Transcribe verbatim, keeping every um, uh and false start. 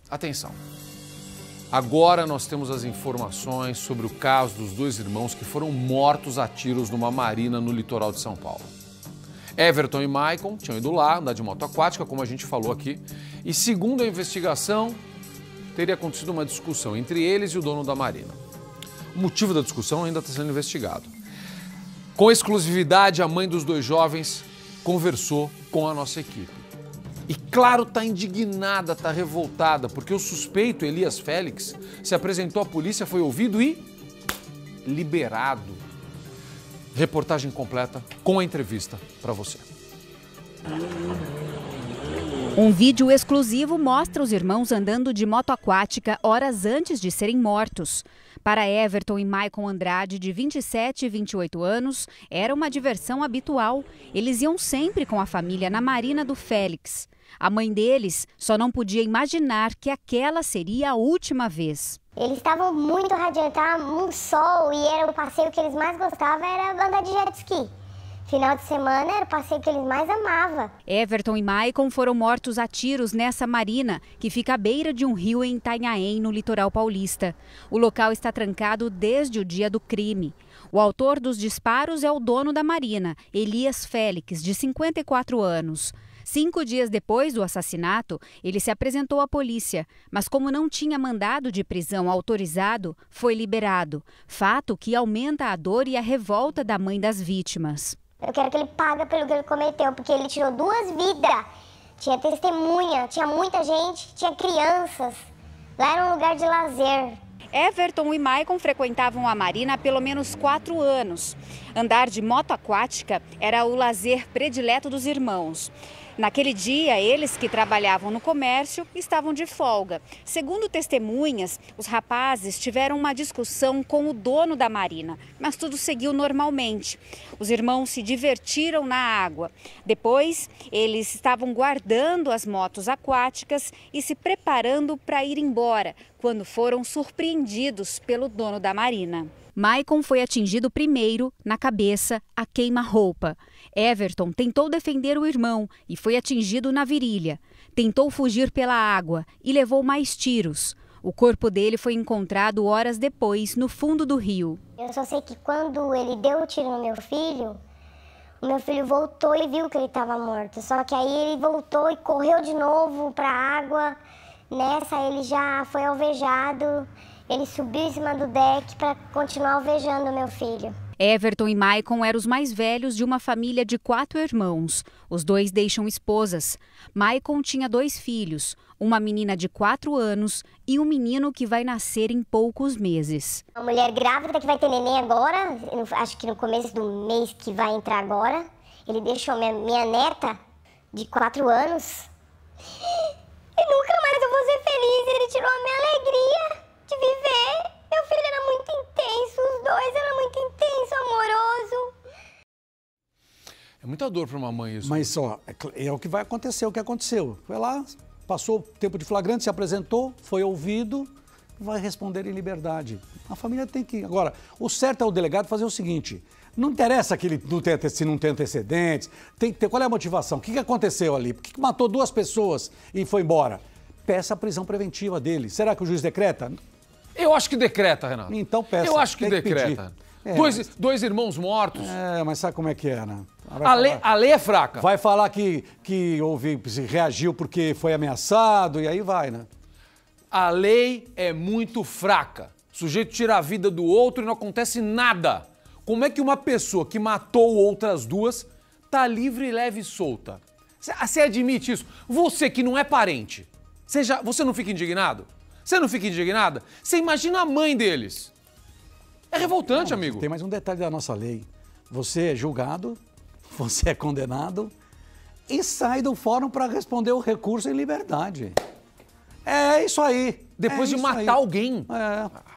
Atenção. Agora nós temos as informações sobre o caso dos dois irmãos que foram mortos a tiros numa marina no litoral de São Paulo. Everton e Maicon tinham ido lá andar de moto aquática, como a gente falou aqui, e segundo a investigação, teria acontecido uma discussão entre eles e o dono da marina. O motivo da discussão ainda está sendo investigado. Com exclusividade, a mãe dos dois jovens conversou com a nossa equipe. E claro, está indignada, está revoltada, porque o suspeito, Elias Félix, se apresentou à polícia, foi ouvido e liberado. Reportagem completa com a entrevista para você. Um vídeo exclusivo mostra os irmãos andando de moto aquática horas antes de serem mortos. Para Everton e Maicon Andrade, de vinte e sete e vinte e oito anos, era uma diversão habitual. Eles iam sempre com a família na marina do Félix. A mãe deles só não podia imaginar que aquela seria a última vez. Eles estavam muito radiantes, estava um sol e era o passeio que eles mais gostavam, era andar de jet ski. Final de semana era o passeio que eles mais amavam. Everton e Maicon foram mortos a tiros nessa marina, que fica à beira de um rio em Itanhaém, no litoral paulista. O local está trancado desde o dia do crime. O autor dos disparos é o dono da marina, Elias Félix, de cinquenta e quatro anos. Cinco dias depois do assassinato, ele se apresentou à polícia, mas como não tinha mandado de prisão autorizado, foi liberado. Fato que aumenta a dor e a revolta da mãe das vítimas. Eu quero que ele pague pelo que ele cometeu, porque ele tirou duas vidas. Tinha testemunha, tinha muita gente, tinha crianças. Lá era um lugar de lazer. Everton e Maicon frequentavam a marina há pelo menos quatro anos. Andar de moto aquática era o lazer predileto dos irmãos. Naquele dia, eles que trabalhavam no comércio estavam de folga. Segundo testemunhas, os rapazes tiveram uma discussão com o dono da marina, mas tudo seguiu normalmente. Os irmãos se divertiram na água. Depois, eles estavam guardando as motos aquáticas e se preparando para ir embora, quando foram surpreendidos pelo dono da marina. Maicon foi atingido primeiro na cabeça, a queima-roupa. Everton tentou defender o irmão e foi atingido na virilha. Tentou fugir pela água e levou mais tiros. O corpo dele foi encontrado horas depois no fundo do rio. Eu só sei que quando ele deu o tiro no meu filho, o meu filho voltou e viu que ele estava morto. Só que aí ele voltou e correu de novo para a água. Nessa ele já foi alvejado. Ele subiu em cima do deck para continuar alvejando o meu filho. Everton e Maicon eram os mais velhos de uma família de quatro irmãos. Os dois deixam esposas. Maicon tinha dois filhos, uma menina de quatro anos e um menino que vai nascer em poucos meses. Uma mulher grávida que vai ter neném agora, acho que no começo do mês que vai entrar agora. Ele deixou minha, minha neta de quatro anos. E nunca mais eu vou ser feliz, ele tirou a minha alegria de viver. Meu filho era muito intenso, os dois eram muito intenso, amoroso. É muita dor para uma mãe isso. Mas ó, é, é o que vai acontecer, o que aconteceu. Foi lá, passou o tempo de flagrante, se apresentou, foi ouvido, vai responder em liberdade. A família tem que... Agora, o certo é o delegado fazer o seguinte, não interessa que ele não tenha, se não tem antecedentes, tem que ter, qual é a motivação? O que, que aconteceu ali? Por que, que matou duas pessoas e foi embora? Peça a prisão preventiva dele. Será que o juiz decreta? Eu acho que decreta, Renato. Então peça. Eu acho que, que decreta. É, dois, mas... dois irmãos mortos. É, mas sabe como é que é, né? A lei, a lei é fraca. Vai falar que, que houve, se reagiu porque foi ameaçado e aí vai, né? A lei é muito fraca. O sujeito tira a vida do outro e não acontece nada. Como é que uma pessoa que matou outras duas tá livre, leve e solta? Você admite isso? Você que não é parente, você, já, você não fica indignado? Você não fica indignada? Você imagina a mãe deles. É revoltante, não, amigo. Tem mais um detalhe da nossa lei. Você é julgado, você é condenado e sai do fórum para responder o recurso em liberdade. É isso aí. Depois é de matar aí. alguém. É.